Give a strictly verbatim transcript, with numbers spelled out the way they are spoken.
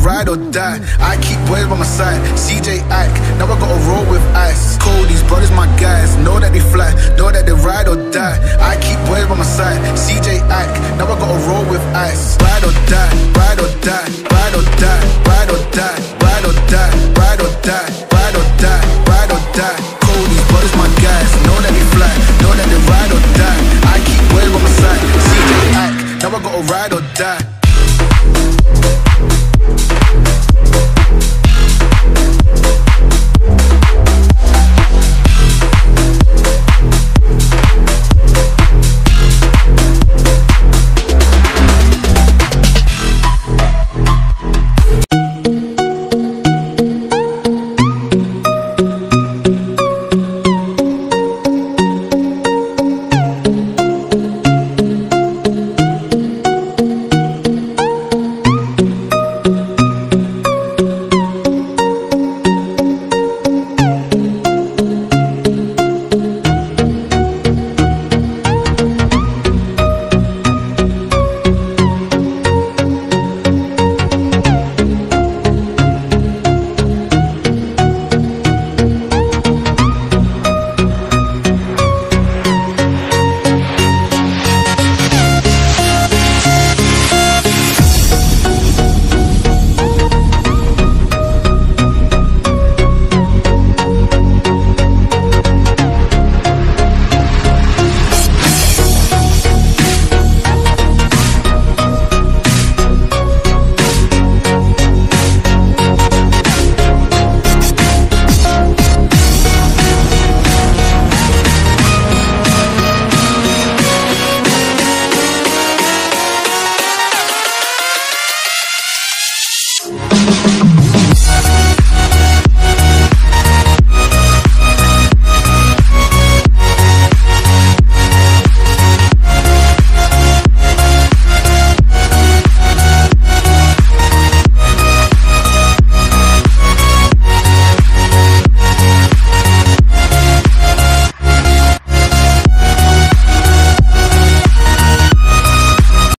ride or die. I keep boys by my side. C J Ike, now I gotta roll with ice. Cody's brothers, my guys, know that they fly, know that they ride or die. I keep boys by my side. C J Ike, now I gotta roll with ice. Ride or die, ride or die, ride or die, ride or die, ride or die, ride or die, ride or die, ride or die. Cody's brothers, my guys, know that they fly, know that they ride or die. I keep boys by my side. C J Ike, now I gotta ride or die.